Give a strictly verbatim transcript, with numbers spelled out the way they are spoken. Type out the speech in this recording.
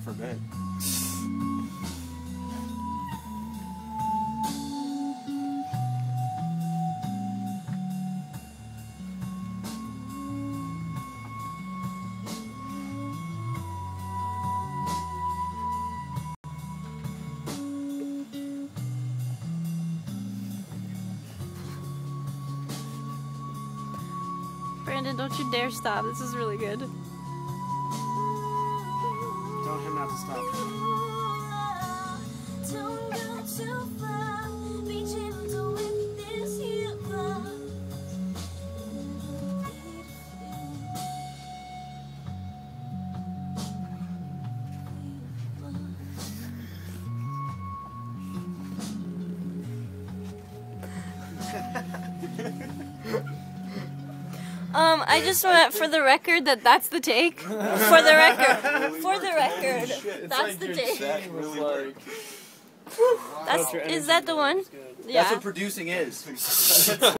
went for good. Brandon, don't you dare stop. This is really good. Tell him not to stop. Um, I just want for the record that that's the take. For the record. For the record. That's the take. That's, is that the one? Yeah. That's what producing is.